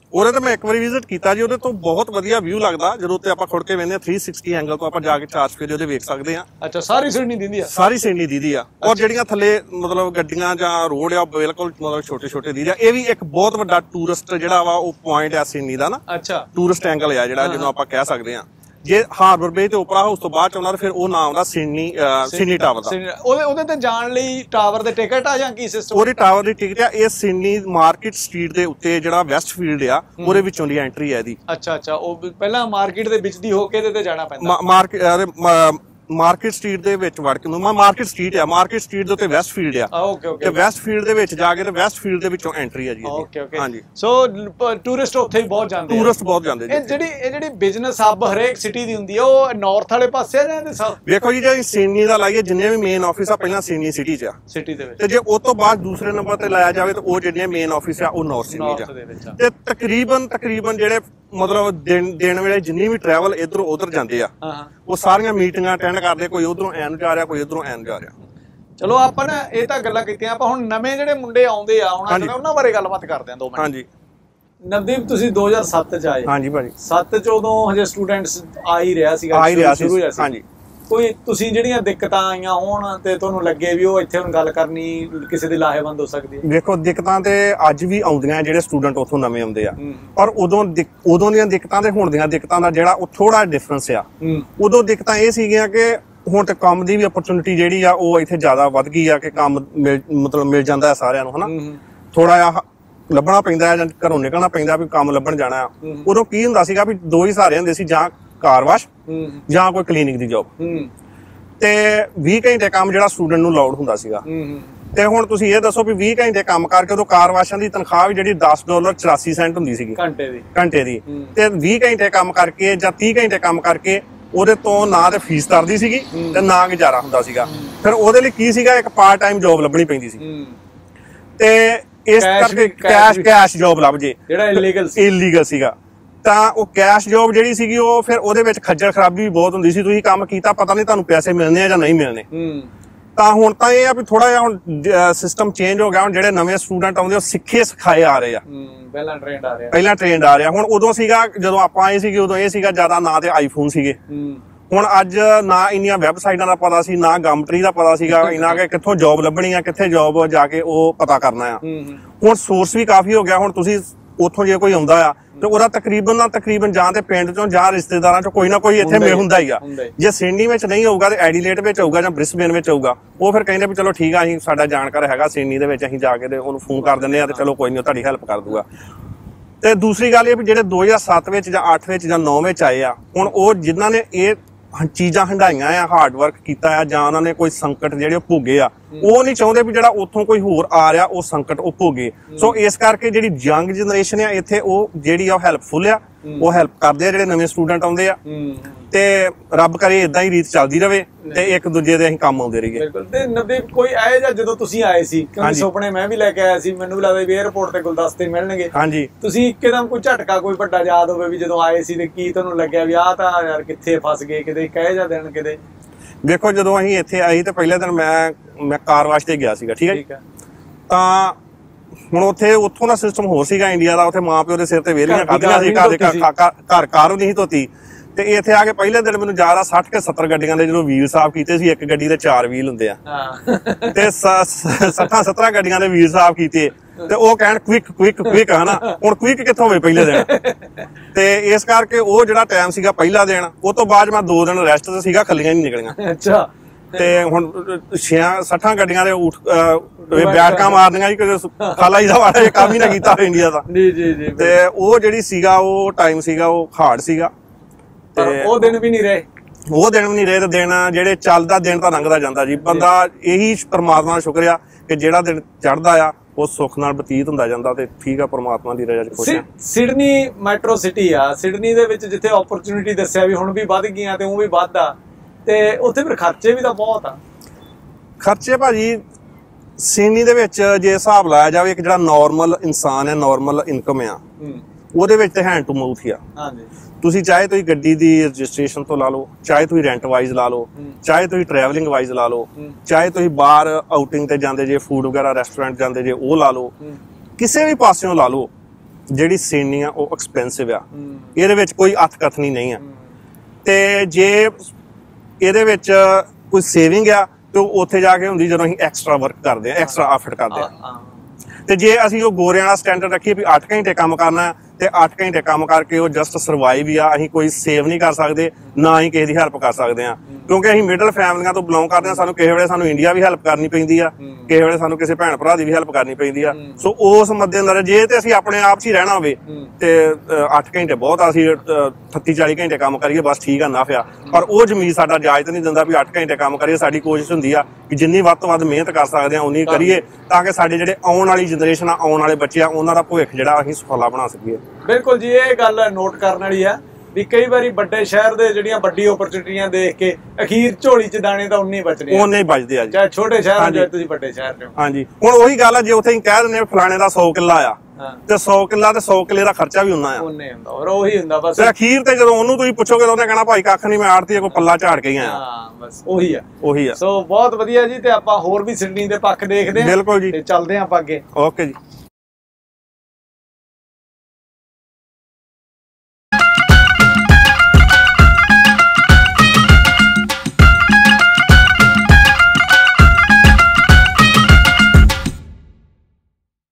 ਉਹਦੇ ਤੇ ਮੈਂ ਇੱਕ ਵਾਰੀ ਵਿਜ਼ਿਟ ਕੀਤਾ ਜੀ, ਉਹਦੇ ਤੋਂ ਬਹੁਤ ਵਧੀਆ ਵਿਊ ਲੱਗਦਾ ਜਦੋਂ ਉੱਤੇ ਆਪਾਂ ਖੁੜ ਕੇ ਵੇਖਦੇ ਆ ਥ੍ਰੀ ਸਿਕਸਟੀ ਐਂਗਲ ਤੋਂ ਆਪਾਂ ਜਾ ਕੇ ਚਾਰ ਚੁਫੇਰੇ ਉਹਦੇ ਵੇਖ ਸਕਦੇ ਆ।
ਅੱਛਾ, ਸਾਰੀ ਸਿਡਨੀ ਦਿੰਦੀ ਆ? ਸਾਰੀ
ਸਿਡਨੀ ਦੀਦੀ ਆ। ਔਰ ਜਿਹੜੀਆਂ ਥੱਲੇ ਮਤਲਬ ਗੱਡੀਆਂ ਜਾਂ ਰੋਡ ਆ ਬਿਲਕੁਲ ਮਤਲਬ ਛੋਟੇ ਛੋਟੇ ਦੀਦੀ ਆ। ਇਹ ਵੀ ਇੱਕ ਬਹੁਤ ਵੱਡਾ ਟੂਰਿਸਟ ਜਿਹੜਾ ਵਾ ਉਹ ਪੁਆਇੰਟ ਆ ਸਿਡਨੀ ਦਾ ਨਾ।
ਅੱਛਾ,
ਟੂਰਿਸਟ ਐਂਗਲ ਆ ਜਿਹੜਾ ਜਿਹਨੂੰ ਆਪਾਂ ਕਹਿ ਸਕਦੇ ਆ। ਜੇ ਹਾਰਬਰ ਬੇ ਤੇ ਓਪਰਾ ਹਾਊਸ ਤੋਂ ਬਾਅਦ ਚ ਆਉਣਾ ਫਿਰ ਉਹ ਨਾਮ ਆਉਂਦਾ ਸਿਡਨੀ ਸਿਡਨੀ ਟਾਵਰ ਦਾ।
ਉਹਦੇ ਉਹਦੇ ਤੇ ਜਾਣ ਲਈ ਟਾਵਰ ਦੇ ਟਿਕਟ ਆ ਜਾਂ ਕੀ ਸਿਸਟਮ?
ਉਹਦੀ ਟਾਵਰ ਦੀ ਟਿਕਟ ਆ। ਇਹ ਸਿਡਨੀ ਮਾਰਕੀਟ ਸਟਰੀਟ ਦੇ ਉੱਤੇ ਜਿਹੜਾ ਵੈਸਟ ਫੀਲਡ ਆ ਉਹਦੇ ਵਿੱਚੋਂ ਦੀ ਐਂਟਰੀ ਹੈ ਇਹਦੀ।
ਅੱਛਾ ਅੱਛਾ, ਉਹ ਪਹਿਲਾਂ ਮਾਰਕੀਟ ਦੇ ਵਿੱਚ ਦੀ ਹੋ ਕੇ ਤੇ ਜਾਣਾ ਪੈਂਦਾ?
ਮਾਰਕੀਟ ਮਾਰਕੀਟ ਸਟਰੀਟ ਦੇ ਵਿੱਚ ਵੜ ਕੇ ਮੈਂ ਮਾਰਕੀਟ ਸਟਰੀਟ ਆ, ਮਾਰਕੀਟ ਸਟਰੀਟ ਦੇ ਉੱਤੇ ਵੈਸਟ ਫੀਲਡ ਆ।
ਓਕੇ ਓਕੇ,
ਤੇ ਵੈਸਟ ਫੀਲਡ ਦੇ ਵਿੱਚ ਜਾ ਕੇ ਤੇ ਵੈਸਟ ਫੀਲਡ ਦੇ ਵਿੱਚੋਂ ਐਂਟਰੀ ਆ ਜੀ।
ਓਕੇ ਓਕੇ,
ਹਾਂਜੀ।
ਸੋ ਟੂਰਿਸਟ ਉੱਥੇ ਹੀ ਬਹੁਤ ਜਾਂਦੇ ਆ?
ਟੂਰਿਸਟ ਬਹੁਤ ਜਾਂਦੇ ਜੀ।
ਇਹ ਜਿਹੜੀ ਇਹ ਜਿਹੜੀ ਬਿਜ਼ਨਸ ਹੱਬ ਹਰੇਕ ਸਿਟੀ ਦੀ ਹੁੰਦੀ ਆ, ਉਹ ਨਾਰਥ ਵਾਲੇ ਪਾਸੇ ਆ ਜਾਂ ਇਹਦੇ ਸਾਊਥ?
ਵੇਖੋ ਜੀ, ਜੇ ਸਿਡਨੀ ਦਾ ਲਾਈਏ ਜਿੰਨੇ ਵੀ ਮੇਨ ਆਫਿਸ ਆ ਪਹਿਲਾਂ ਸਿਡਨੀ ਸਿਟੀ 'ਚ ਆ,
ਸਿਟੀ ਦੇ ਵਿੱਚ।
ਤੇ ਜੇ ਉਸ ਤੋਂ ਬਾਅਦ ਦੂਸਰੇ ਨੰਬਰ ਤੇ ਲਾਇਆ ਜਾਵੇ ਤਾਂ ਉਹ ਜਿਹੜੀਆਂ ਮੇਨ ਆਫਿਸ ਆ ਉਹ ਨਾਰਥ ਸਿਡਨੀ 'ਚ ਆ। ਤੇ ਤਕਰੀਬਨ ਤਕਰੀਬਨ ਜਿਹੜੇ ਮਤਲਬ ਦਿਨ ਦਿਨ ਵੇਲੇ ਜਿੰਨੀ ਵੀ ਟਰੈਵਲ ਇਧਰੋਂ ਉਧਰ ਜਾਂਦੇ ਆ, ਉਹ ਸਾਰੀਆਂ ਮੀਟਿੰਗਾਂ ਅਟੈਂਡ ਕਰਦੇ, ਕੋਈ ਉਧਰੋਂ ਐਨ ਜਾ ਰਿਹਾ, ਕੋਈ ਇਧਰੋਂ ਐਨ ਜਾ ਰਿਹਾ।
ਚਲੋ ਆਪਾਂ ਨਾ ਇਹ ਤਾਂ ਗੱਲਾਂ ਕੀਤੀਆਂ, ਆਪਾਂ ਹੁਣ ਨਵੇਂ ਜਿਹੜੇ ਮੁੰਡੇ ਆਉਂਦੇ ਆ ਉਹਨਾਂ ਉਹਨਾਂ ਬਾਰੇ ਗੱਲਬਾਤ ਕਰਦੇ ਆ ਦੋ ਮਿੰਟ।
ਹਾਂਜੀ
ਨਵਦੀਪ, ਤੁਸੀਂ ਦੋ ਹਜ਼ਾਰ ਸੱਤ ਚ ਆਏ?
ਹਾਂਜੀ ਭਾਜੀ।
ਸੱਤ ਚ ਉਦੋਂ ਹਜੇ ਸਟੂਡੈਂਟਸ ਆ ਹੀ ਰਿਹਾ ਸੀਗਾ,
ਆ ਹੀ ਰਿਹਾ ਸੀ। ਹਾਂਜੀ।
ਕੋਈ ਤੁਸੀਂ ਜਿਹੜੀਆਂ ਦਿੱਕਤਾਂ ਆਈਆਂ ਹੋਣ ਤੇ ਤੁਹਾਨੂੰ ਲੱਗੇ ਵੀ ਉਹ ਇੱਥੇ ਹੁਣ ਗੱਲ ਕਰਨੀ ਕਿਸੇ ਦੇ ਲਾਹੇਵੰਦ ਹੋ ਸਕਦੀ ਹੈ?
ਦੇਖੋ, ਦਿੱਕਤਾਂ ਤੇ ਅੱਜ ਵੀ ਆਉਂਦੀਆਂ ਜਿਹੜੇ ਸਟੂਡੈਂਟ ਉੱਥੋਂ ਨਵੇਂ ਆਉਂਦੇ ਆ, ਪਰ ਉਦੋਂ ਉਦੋਂ ਦੀਆਂ ਦਿੱਕਤਾਂ ਤੇ ਹੁਣ ਦੀਆਂ ਦਿੱਕਤਾਂ ਦਾ ਜਿਹੜਾ ਉਹ ਥੋੜਾ ਡਿਫਰੈਂਸ ਆ। ਉਦੋਂ ਦਿੱਕਤਾਂ ਇਹ ਸੀਗੀਆਂ ਕਿ ਹੁਣ ਤੇ ਕੰਮ ਦੀ ਵੀ ਅਪਰਚੂਨਿਟੀ ਜਿਹੜੀ ਆ ਉਹ ਇੱਥੇ ਜ਼ਿਆਦਾ ਵੱਧ ਗਈ ਆ ਕਿ ਕੰਮ ਮਤਲਬ ਮਿਲ ਜਾਂਦਾ ਹੈ ਸਾਰਿਆਂ ਨੂੰ, ਹਨਾ। ਥੋੜਾ ਜਿਹਾ ਲੱਭਣਾ ਪੈਂਦਾ ਹੈ ਜਾਂ ਘਰੋਂ ਨਿਕਲਣਾ ਪੈਂਦਾ ਵੀ ਕੰਮ ਲੱਭਣ ਜਾਣਾ ਆ। ਉਦੋਂ ਕੀ ਹੁੰਦਾ ਸੀਗਾ ਵੀ ਦੋ ਹੀ ਸਹਾਰੇ ਹੁੰਦੇ ਸੀ, ਜਾਂ ਕਾਰ ਵਾਸ਼ ਜਾਂ ਕੋਈ ਕਲੀਨਿਕ ਦੀ ਜੌਬ, ਤੇ ਵੀਹ ਘੰਟੇ ਕੰਮ ਜਿਹੜਾ ਸਟੂਡੈਂਟ ਨੂੰ ਅਲਾਉਡ ਹੁੰਦਾ ਸੀਗਾ। ਤੇ ਹੁਣ ਤੁਸੀਂ ਇਹ ਦੱਸੋ ਵੀ ਵੀਹ ਘੰਟੇ ਕੰਮ ਕਰਕੇ ਉਦੋਂ ਕਾਰ ਵਾਸ਼ਾਂ ਦੀ ਤਨਖਾਹ ਵੀ ਜਿਹੜੀ ਦਸ ਡਾਲਰ ਚੁਰਾਸੀ ਸੈਂਟ ਹੁੰਦੀ ਸੀਗੀ
ਘੰਟੇ ਦੀ
ਘੰਟੇ ਦੀ ਤੇ ਵੀਹ ਘੰਟੇ ਕੰਮ ਕਰਕੇ ਜਾਂ ਤੀਹ ਘੰਟੇ ਕੰਮ ਕਰਕੇ ਉਹਦੇ ਤੋਂ ਨਾ ਤੇ ਫੀਸ ਤਰਦੀ ਸੀਗੀ ਤੇ ਨਾ ਗੁਜ਼ਾਰਾ ਹੁੰਦਾ ਸੀਗਾ। ਫਿਰ ਉਹਦੇ ਲਈ ਕੀ ਸੀਗਾ, ਇੱਕ ਪਾਰਟ ਟਾਈਮ ਜੌਬ ਲੱਭਣੀ ਪੈਂਦੀ ਸੀ। ਤੇ ਇਸ ਕਰਕੇ ਕੈਸ਼ ਕੈਸ਼ ਜੌਬ ਲੱਭ ਜੇ
ਜਿਹੜਾ ਇਲੀਗਲ ਸੀ
ਇਲੀਗਲ ਸੀਗਾ, ਤਾਂ ਉਹ ਕੈਸ਼ ਜੌਬ ਜਿਹੜੀ ਸੀਗੀ ਉਹ ਫਿਰ ਉਹਦੇ ਵਿੱਚ ਖੱਜਲ ਖਰਾਬੀ ਵੀ ਬਹੁਤ ਹੁੰਦੀ ਸੀ। ਤੁਸੀਂ ਕੰਮ ਕੀਤਾ, ਪਤਾ ਨਹੀਂ ਤੁਹਾਨੂੰ ਪੈਸੇ ਮਿਲਣੇ ਆ ਜਾਂ ਨਹੀਂ ਮਿਲਣੇ। ਤਾਂ ਹੁਣ ਤਾਂ ਇਹ ਆ ਵੀ ਥੋੜਾ ਜਿਹਾ ਹੁਣ ਸਿਸਟਮ ਚੇਂਜ ਹੋ ਗਿਆ। ਹੁਣ ਜਿਹੜੇ ਨਵੇਂ ਸਟੂਡੈਂਟ ਆਉਂਦੇ ਉਹ ਸਿੱਖੇ ਸਿਖਾਏ ਆ ਰਹੇ ਆ,
ਪਹਿਲਾਂ ਟ੍ਰੇਨਡ ਆ ਰਿਹਾ
ਪਹਿਲਾਂ ਟ੍ਰੇਨਡ ਆ ਰਿਹਾ। ਹੁਣ ਉਦੋਂ ਸੀਗਾ ਜਦੋਂ ਆਪਾਂ ਆਏ ਸੀਗੇ ਉਦੋਂ ਇਹ ਸੀਗਾ ਜ਼ਿਆਦਾ ਨਾ ਤੇ ਆਈਫੋਨ ਸੀਗੇ। ਹੁਣ ਅੱਜ ਨਾ ਇੰਨੀਆਂ ਵੈਬਸਾਈਟਾਂ ਦਾ ਪਤਾ ਸੀ, ਨਾ ਗਮਟਰੀ ਦਾ ਪਤਾ ਸੀਗਾ, ਇੰਨਾ ਕਿ ਕਿੱਥੋਂ ਜੌਬ ਲੱਭਣੀ ਆ, ਕਿੱਥੇ ਜੌਬ ਜਾ ਕੇ ਉਹ ਪਤਾ ਕਰਨਾ ਆ। ਹੁਣ ਸੋਰਸ ਵੀ ਕਾਫੀ ਹੋ ਗਿਆ। ਹੁਣ ਤੁਸੀਂ ਉੱਥੋਂ ਜੇ ਕੋਈ ਆਉਂਦਾ ਆ ਤੇ ਉਹਦਾ ਤਕਰੀਬਨ ਨਾ ਤਕਰੀਬਨ ਜਾਂ ਤੇ ਪਿੰਡ ਚੋਂ ਜਾਂ ਰਿਸ਼ਤੇਦਾਰਾਂ ਚੋਂ ਕੋਈ ਨਾ ਕੋਈ ਇੱਥੇ ਮਿਲ ਹੁੰਦਾ ਹੀ ਆ। ਜੇ ਸਿਡਨੀ ਵਿੱਚ ਨਹੀਂ ਹੋਊਗਾ ਤੇ ਐਡੀਲੇਟ ਵਿੱਚ ਹੋਊਗਾ ਜਾਂ ਬ੍ਰਿਸਬੇਨ ਵਿੱਚ ਹੋਊਗਾ। ਉਹ ਫਿਰ ਕਹਿੰਦੇ ਵੀ ਚਲੋ ਠੀਕ ਆ, ਅਸੀਂ ਸਾਡਾ ਜਾਣਕਾਰ ਹੈਗਾ ਸਿਡਨੀ ਦੇ ਵਿੱਚ, ਅਸੀਂ ਜਾ ਕੇ ਤੇ ਉਹਨੂੰ ਫੋਨ ਕਰ ਦਿੰਦੇ ਆ ਤੇ ਚਲੋ ਕੋਈ ਨਹੀਂ ਤੁਹਾਡੀ ਹੈਲਪ ਕਰ ਦੂਗਾ। ਤੇ ਦੂਸਰੀ ਗੱਲ ਇਹ ਵੀ ਜਿਹੜੇ ਦੋ ਹਜ਼ਾਰ ਸੱਤ ਵਿੱਚ ਜਾਂ ਅੱਠ ਵਿੱਚ ਜਾਂ ਨੌ ਵਿੱਚ ਆਏ ਆ, ਹੁਣ ਉਹ ਜਿਨ੍ਹਾਂ ਨੇ ਇਹ ਚੀਜ਼ਾਂ ਹੰਡਾਈਆਂ ਆ, ਹਾਰਡ ਵਰਕ ਕੀਤਾ ਆ, ਜਾਂ ਉਹਨਾਂ ਨੇ ਕੋਈ ਸੰਕਟ ਜਿਹੜੇ ਉਹ ਭੋਗੇ ਆ, ਉਹ ਨਹੀਂ ਚਾਹੁੰਦੇ ਵੀ ਜਿਹੜਾ ਉੱਥੋਂ ਕੋਈ ਹੋਰ ਆ ਰਿਹਾ ਉਹ ਸੰਕਟ ਉਹ ਭੋਗੇ। ਸੋ ਇਸ ਕਰਕੇ ਜਿਹੜੀ ਯੰਗ ਜਨਰੇਸ਼ਨ ਆ ਇੱਥੇ ਉਹ ਜਿਹੜੀ ਆ ਹੈਲਪਫੁਲ ਆ, ਉਹ ਹੈਲਪ ਕਰਦੇ ਆ ਜਿਹੜੇ ਨਵੇਂ ਸਟੂਡੈਂਟ ਆਉਂਦੇ ਆ। ਤੇ ਰੱਬ ਕਰੇ ਇਦਾਂ ਹੀ ਰੀਤ ਚੱਲਦੀ ਰਵੇ ਤੇ ਇੱਕ ਦੂਜੇ ਦੇ ਅਸੀਂ ਕੰਮ ਆਉਂਦੇ ਰਹੀਏ।
ਬਿਲਕੁਲ। ਤੇ ਨਵਦੀਪ, ਕੋਈ ਆਏ ਜਾਂ ਜਦੋਂ ਤੁਸੀਂ ਆਏ ਸੀ, ਕਿਉਂਕਿ ਸੁਪਨੇ ਮੈਂ ਵੀ ਲੈ ਕੇ ਆਇਆ ਸੀ, ਮੈਨੂੰ ਵੀ ਲੱਗਦਾ ਵੀ 에ਅਰਪੋਰਟ ਤੇ ਗੁਲਦਸਤੇ ਮਿਲਣਗੇ।
ਹਾਂਜੀ।
ਤੁਸੀਂ ਇੱਕਦਮ ਕੋਈ ਝਟਕਾ ਕੋਈ ਵੱਡਾ ਯਾਦ ਹੋਵੇ ਵੀ ਜਦੋਂ ਆਏ ਸੀ ਤੇ ਕੀ ਤੁਹਾਨੂੰ ਲੱਗਿਆ ਵੀ ਆਹ ਤਾਂ ਯਾਰ ਕਿੱਥੇ ਫਸ ਗਏ, ਕਿਤੇ ਕਹੇ ਜਾਂ ਦੇਣ ਕਿਤੇ?
ਦੇਖੋ, ਜਦੋਂ ਅਸੀਂ ਇੱਥੇ ਆਏ ਤੇ ਪਹਿਲੇ ਦਿਨ ਮੈਂ ਮੈਂ ਕਾਰ ਵਾਸ਼ ਤੇ ਗਿਆ ਸੀਗਾ, ਠੀਕ ਹੈ। ਤਾਂ ਹੁਣ ਉੱਥੇ ਉੱਥੋਂ ਦਾ ਸਿਸਟਮ ਹੋਰ ਸੀਗਾ ਇੰਡੀਆ ਦਾ। ਉੱਥੇ ਮਾਂ ਪਿਓ ਦੇ ਸਿਰ ਤੇ ਵੇਲੀਆਂ ਖਾਧੀਆਂ ਸੀ, ਘਰ ਦੇ ਘਰ ਕਾਰ ਨਹੀਂ ਧੋਤੀ। ਤੇ ਇੱਥੇ ਆ ਕੇ ਪਹਿਲੇ ਦਿਨ ਮੈਨੂੰ ਯਾਦ ਆ ਸੱਠ ਕੇ ਸੱਤਰ ਗੱਡੀਆਂ ਦੇ ਜਦੋਂ ਵੀਲ ਸਾਫ਼ ਕੀਤੇ ਸੀ। ਇੱਕ ਗੱਡੀ ਦੇ ਚਾਰ ਵੀਲ ਹੁੰਦੇ ਆ ਤੇ ਸੱਠਾਂ ਸੱਤਰਾਂ ਗੱਡੀਆਂ ਦੇ ਵੀਲ ਸਾਫ਼ ਕੀਤੇ ਤੇ ਉਹ ਕਹਿਣ ਕੁਇਕ ਕੁਇਕ ਕੁਇਕ ਹਨਾ। ਹੁਣ ਕੁਇਕ ਕਿੱਥੋਂ ਹੋਵੇ ਪਹਿਲੇ ਦਿਨ? ਤੇ ਇਸ ਕਰਕੇ ਉਹ ਜਿਹੜਾ ਟਾਈਮ ਸੀਗਾ ਪਹਿਲਾ ਦਿਨ, ਉਹ ਤੋਂ ਬਾਅਦ ਮੈਂ ਦੋ ਦਿਨ ਰੈਸਟ ਤੇ ਸੀਗਾ, ਖੱਲੀਆਂ ਨਹੀਂ ਨਿਕਲੀਆਂ।
ਅੱਛਾ।
ਤੇ ਹੁਣ ਛਿਆਂ ਸੱਠਾਂ ਗੱਡੀਆਂ ਦੇ ਉੱਠ ਬੈਠਕਾਂ ਮਾਰਨੀਆਂ ਜੀ, ਖਾਲਾ ਜੀ ਦਾ ਵਾੜਾ ਇਹ ਕੰਮ ਹੀ ਨਾ ਕੀਤਾ ਇੰਡੀਆ ਦਾ।
ਜੀ ਜੀ ਜੀ।
ਤੇ ਉਹ ਜਿਹੜੀ ਸੀਗਾ ਉਹ ਟਾਈਮ ਸੀਗਾ ਉਹ ਹਾਰਡ ਸੀਗਾ।
ਤੇ ਉਹ ਦਿਨ ਵੀ ਨਹੀਂ ਰਹੇ
ਉਹ ਦਿਨ ਵੀ ਨਹੀਂ ਰਹੇ ਤੇ ਦਿਨ ਜਿਹੜੇ ਚੱਲਦਾ ਦਿਨ ਤਾਂ ਲੰਘਦਾ ਜਾਂਦਾ ਜੀ। ਬੰਦਾ ਇਹੀ ਪਰਮਾਤਮਾ ਦਾ ਸ਼ੁਕਰ ਆ ਕਿ ਜਿਹੜਾ ਦਿਨ ਚੜ੍ਹਦਾ ਆ ਉਹ ਸੁੱਖ ਨਾਲ ਬਤੀਤ ਹੁੰਦਾ ਜਾਂਦਾ। ਤੇ ਠੀਕ ਆ, ਪਰਮਾਤਮਾ ਦੀ ਰਜ਼ਾ ਚ ਖੁਸ਼ ਆ।
ਸਿਡਨੀ ਮੈਟਰੋ ਸਿਟੀ ਆ, ਸਿਡਨੀ ਦੇ ਵਿੱਚ ਜਿੱਥੇ ਓਪਰਚੁਨਿਟੀ ਦੱਸਿਆ ਵੀ ਹੁਣ ਵੀ ਵੱਧ ਗਈਆਂ ਤੇ ਉਹ ਵੀ ਵੱਧਦਾ, ਤੇ ਉੱਥੇ ਫਿਰ ਖਰਚੇ ਵੀ ਤਾਂ ਬਹੁਤ ਆ।
ਖਰਚੇ ਭਾਜੀ ਸਿਡਨੀ ਦੇ ਵਿੱਚ ਜੇ ਹਿਸਾਬ ਲਾਇਆ ਜਾਵੇ, ਇੱਕ ਜਿਹੜਾ ਨਾਰਮਲ ਇਨਸਾਨ ਹੈ, ਨਾਰਮਲ ਇਨਕਮ ਆ, ਉਹਦੇ ਵਿੱਚ ਤੇ ਹੈਂਡ ਟੂ ਮਾਊਥ ਹੀ ਆ। ਹਾਂਜੀ। ਤੁਸੀਂ ਚਾਹੇ ਤੁਸੀਂ ਗੱਡੀ ਦੀ ਰਜਿਸਟ੍ਰੇਸ਼ਨ ਤੋਂ ਲਾ ਲਓ, ਚਾਹੇ ਤੁਸੀਂ ਰੈਂਟ ਵਾਈਜ਼ ਲਾ ਲਓ, ਚਾਹੇ ਤੁਸੀਂ ਟਰੈਵਲਿੰਗ ਵਾਈਜ਼ ਲਾ ਲਓ, ਚਾਹੇ ਤੁਸੀਂ ਬਾਹਰ ਆਊਟਿੰਗ ਤੇ ਜਾਂਦੇ ਜੇ, ਫੂਡ ਵਗੈਰਾ ਰੈਸਟੋਰੈਂਟ ਜਾਂਦੇ ਜੇ, ਉਹ ਲਾ ਲਓ, ਕਿਸੇ ਵੀ ਪਾਸਿਓਂ ਲਾ ਲਓ, ਜਿਹੜੀ ਸੇਨੀ ਆ ਉਹ ਐਕਸਪੈਂਸਿਵ ਆ, ਇਹਦੇ ਵਿੱਚ ਕੋਈ ਅੱਥ ਕਥਨੀ ਨਹੀਂ ਆ। ਤੇ ਜੇ ਇਹਦੇ ਵਿੱਚ ਕੋਈ ਸੇਵਿੰਗ ਆ ਤੇ ਉਹ ਉੱਥੇ ਜਾ ਕੇ ਹੁੰਦੀ ਜਦੋਂ ਅਸੀਂ ਐਕਸਟਰਾ ਵਰਕ ਕਰਦੇ ਆ, ਐਕਸਟਰਾ ਐਫਰਟ ਕਰਦੇ ਆ। ਤੇ ਜੇ ਅਸੀਂ ਉਹ ਗੋਰਿਆਂ ਦਾ ਸਟੈਂਡਰਡ ਰੱਖੀਏ ਵੀ ਅੱਠ ਘੰਟੇ ਕੰਮ ਕਰਨਾ ਤੇ ਅੱਠ ਘੰਟੇ ਕੰਮ ਕਰਕੇ ਉਹ ਜਸਟ ਸਰਵਾਈਵ ਹੀ ਆ, ਅਸੀਂ ਕੋਈ ਸੇਵ ਨਹੀਂ ਕਰ ਸਕਦੇ, ਨਾ ਹੀ ਕਿਸੇ ਦੀ ਹੈਲਪ ਕਰ ਸਕਦੇ ਆ, ਕਿਉਂਕਿ ਅਸੀਂ ਮਿਡਲ ਫੈਮਲੀਆਂ ਤੋਂ ਬਿਲੋਂਗ ਕਰਦੇ ਆ। ਸਾਨੂੰ ਕਿਸੇ ਵੇਲੇ ਸਾਨੂੰ ਇੰਡੀਆ ਵੀ ਹੈਲਪ ਕਰਨੀ ਪੈਂਦੀ ਆ, ਕਿਸੇ ਵੇਲੇ ਸਾਨੂੰ ਕਿਸੇ ਭੈਣ ਭਰਾ ਦੀ ਵੀ ਹੈਲਪ ਕਰਨੀ ਪੈਂਦੀ ਆ। ਸੋ ਉਸ ਮੱਦੇ ਅੰਦਰ ਜੇ ਤੇ ਅਸੀਂ ਆਪਣੇ ਆਪ 'ਚ ਹੀ ਰਹਿਣਾ ਹੋਵੇ ਤੇ ਅੱਠ ਘੰਟੇ ਬਹੁਤ ਆ, ਅਸੀਂ ਅਠੱਤੀ ਚਾਲੀ ਘੰਟੇ ਕੰਮ ਕਰੀਏ ਬਸ ਠੀਕ ਆ, ਨਫ਼ ਆ। ਪਰ ਉਹ ਜ਼ਮੀਨ ਸਾਡਾ ਇਜਾਜ਼ਤ ਨਹੀਂ ਦਿੰਦਾ ਵੀ ਅੱਠ ਘੰਟੇ ਕੰਮ ਕਰੀਏ। ਸਾਡੀ ਕੋਸ਼ਿਸ਼ ਹੁੰਦੀ ਆ ਕਿ ਜਿੰਨੀ ਵੱਧ ਤੋਂ ਵੱਧ ਮਿਹਨਤ ਕਰ ਸਕਦੇ ਆ ਉਨੀ ਕਰੀਏ, ਤਾਂ ਕਿ ਸਾਡੇ ਜਿਹੜੇ ਆਉਣ ਵਾਲੀ ਜਨਰੇਸ਼ਨ ਆ, ਆਉਣ ਵਾਲੇ ਬੱਚੇ ਆ, ਉਹਨਾਂ ਦਾ ਭਵਿੱਖ ਜਿਹੜਾ ਅਸੀਂ ਸੁਖਾਲਾ ਬਣਾ ਸਕੀਏ।
ਬਿਲਕੁਲ ਜੀ, ਇਹ ਗੱਲ ਨੋਟ ਕਰਨ ਵਾਲੀ ਆ ਵੀ ਕਈ ਵਾਰੀ ਵੱਡੇ ਸ਼ਹਿਰ ਦੇ ਜਿਹੜੀਆਂ ਵੱਡੀ ਓਪਰਚੁਨਿਟੀਆਂ ਦੇਖ ਕੇ ਅਖੀਰ ਝੋਲੀ 'ਚ ਦਾਣੇ ਤਾਂ ਉਨੇ ਬਚਣੇ,
ਉਹਨੇ ਹੀ ਬਚਦੇ ਆ ਜੀ,
ਚਾਹੇ ਛੋਟੇ ਸ਼ਹਿਰ ਜਾਂ ਤੁਸੀਂ ਵੱਡੇ ਸ਼ਹਿਰ 'ਚ।
ਹਾਂਜੀ, ਹੁਣ ਉਹੀ ਗੱਲ ਆ, ਜੇ ਉੱਥੇ ਹੀ ਕਹਿ ਦਿੰਦੇ ਫਲਾਣੇ ਦਾ ਸੌ ਕਿੱਲਾ ਆ ਤੇ ਸੌ ਕਿੱਲਾ ਤੇ ਸੌ ਕਿੱਲੇ ਦਾ ਖਰਚਾ ਵੀ ਉਨਾ ਆ,
ਉਹਨੇ ਹੁੰਦਾ ਔਰ ਉਹੀ ਹੁੰਦਾ ਬਸ।
ਤੇ ਅਖੀਰ ਤੇ ਜਦੋਂ ਉਹਨੂੰ ਤੁਸੀਂ ਪੁੱਛੋਗੇ ਤਾਂ ਉਹਨੇ ਕਹਿਣਾ ਭਾਈ ਕੱਖ ਨਹੀਂ, ਮੈਂ ਆੜਤੀ ਕੋਈ ਪੱਲਾ ਝਾੜ ਕੇ ਹੀ ਆਇਆ।
ਹਾਂ ਬਸ ਉਹੀ ਆ,
ਉਹੀ ਆ।
ਸੋ ਬਹੁਤ ਵਧੀਆ ਜੀ, ਤੇ ਆਪਾਂ ਹੋਰ ਵੀ ਸਿਡਨੀ ਦੇ ਪੱਖ ਦੇਖਦੇ ਆ।
ਬਿਲਕੁਲ ਜੀ,
ਤੇ ਚੱਲਦੇ ਆ ਆਪਾਂ ਅੱਗੇ।
ਓਕੇ ਜੀ।